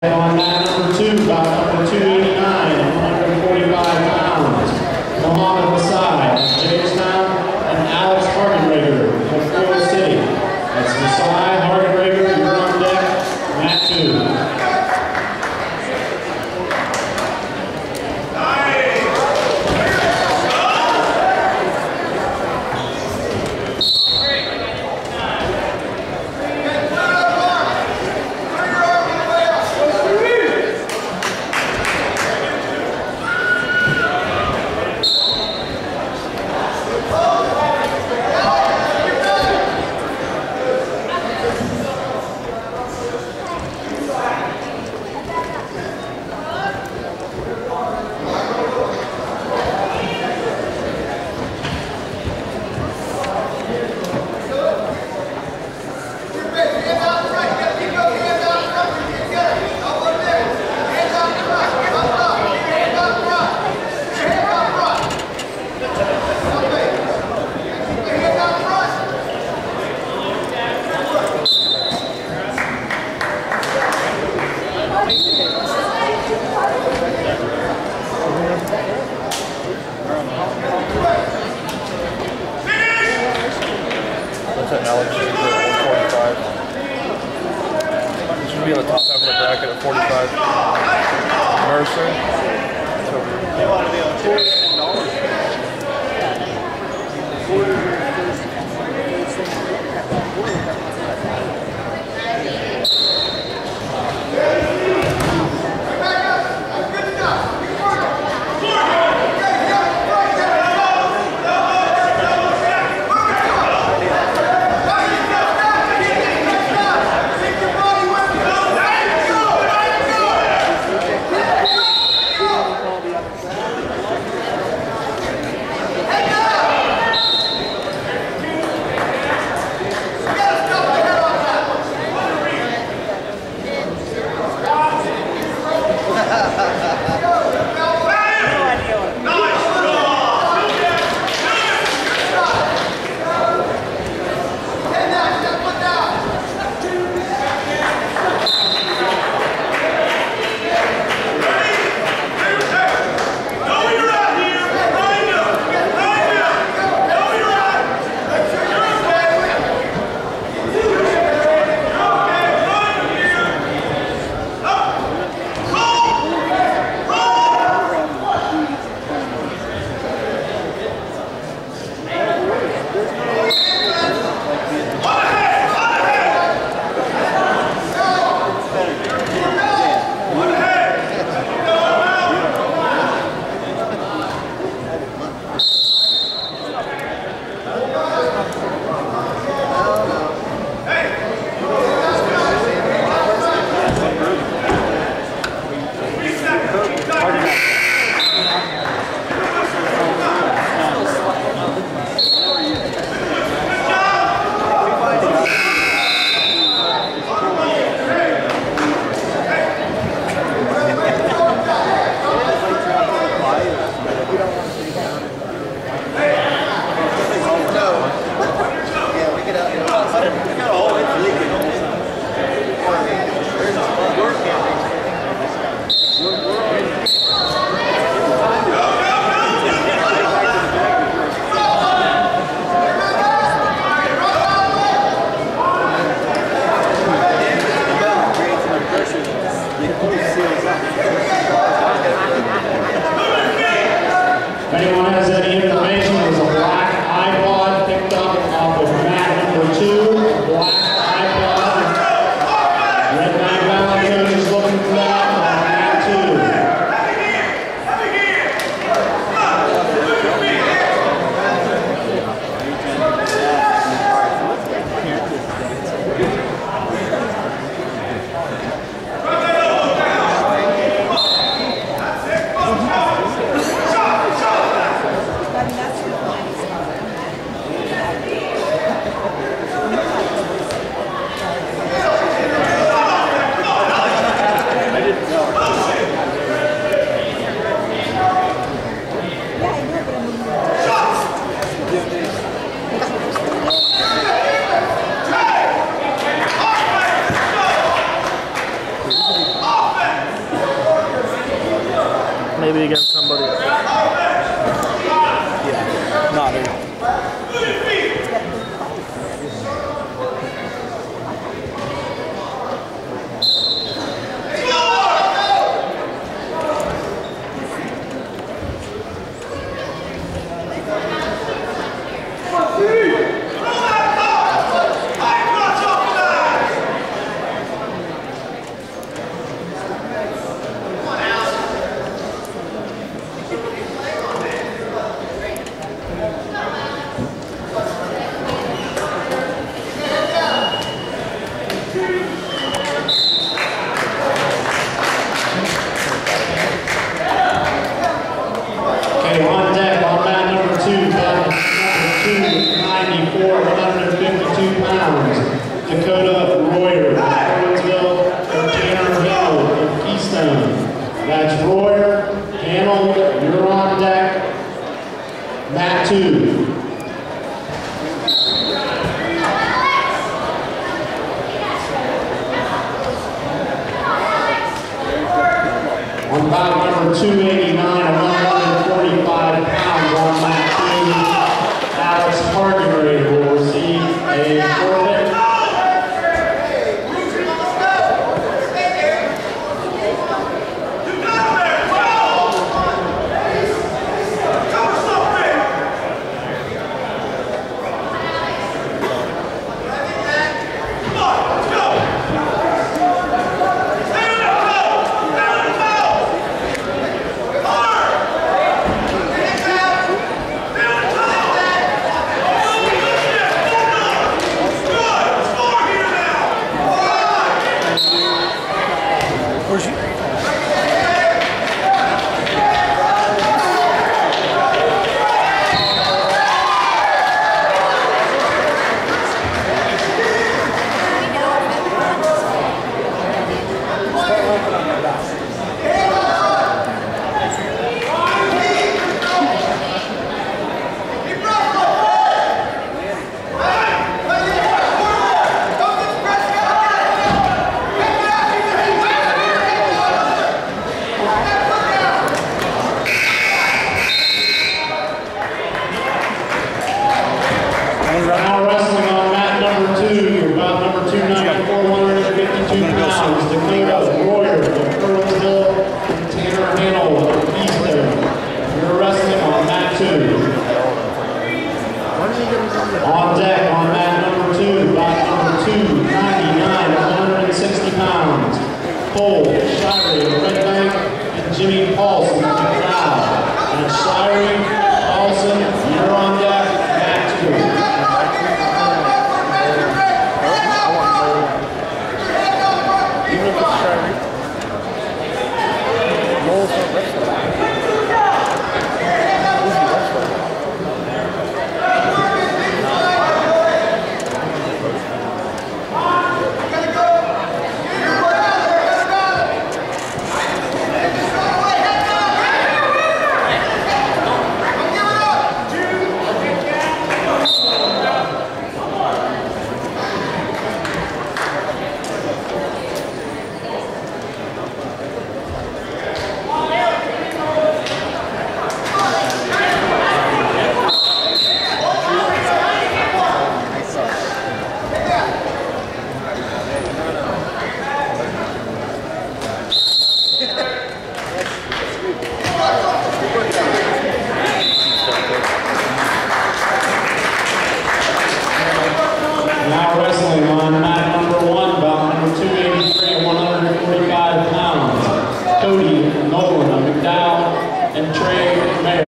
On mat number 2, bout number 289, 145 pounds. Mohammed Masai, Jamestown, and Alex Hardenreger from Florida City. That's Masai, Hardenreger, you're on deck, mat 2. Alex at 145. Should be on the top half of the bracket at 45. Mercer. They want to be on If anyone has any information, there's a black iPod picked up off of mat number 2. Black iPod. Red McDowell coach is looking for that on mat 2. That's maybe against somebody. Yeah, not me. That's Royer, Hanold, you're on deck. Mat 2. On bout number 289, 145 pounds on mat 2, Alex Hardenry will receive a forfeit. On deck on mat number 2, bout number 299, 160 pounds. Cole, Shirey, Red Bank, and Jimmy Paulson to McDowell. And Shirey, Paulson, you're on deck, mat 2. Now wrestling